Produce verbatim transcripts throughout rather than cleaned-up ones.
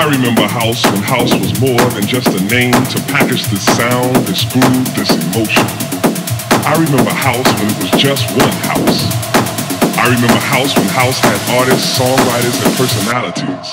I remember house when house was more than just a name to package this sound, this groove, this emotion. I remember house when it was just one house. I remember house when house had artists, songwriters, and personalities.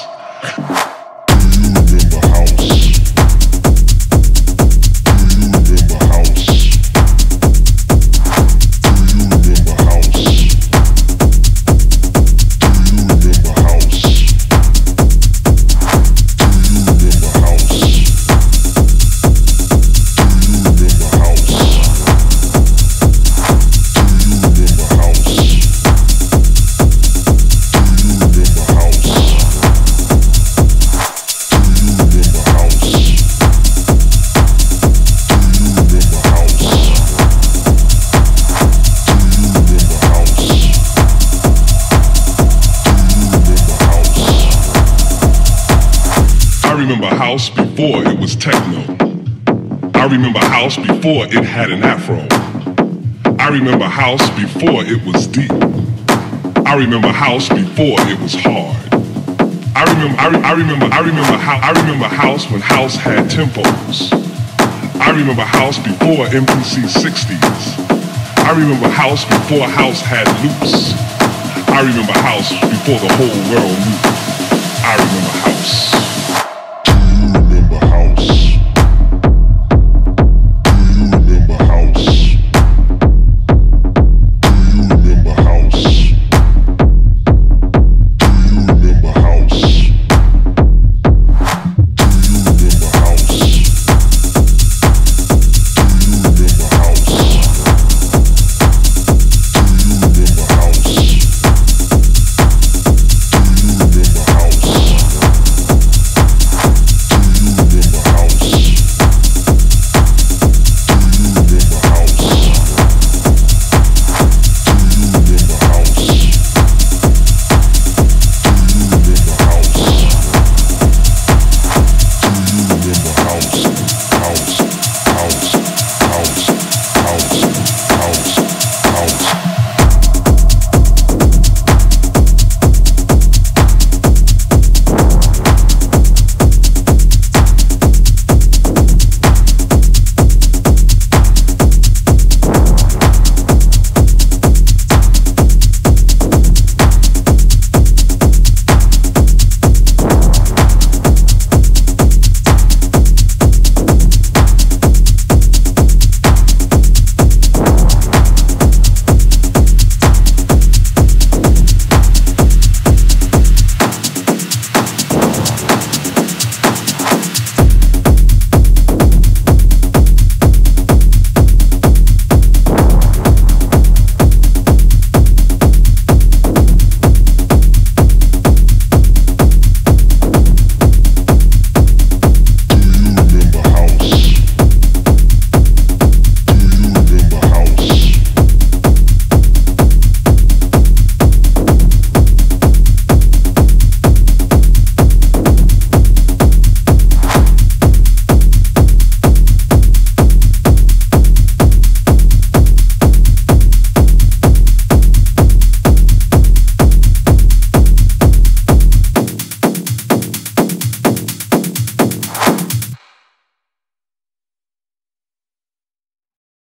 Before it was techno. I remember house before it had an afro. I remember house before it was deep. I remember house before it was hard. I remember I, re- I remember I remember how I remember house when house had tempos. I remember house before M P C sixties. I remember house before house had loops. I remember house before the whole world knew.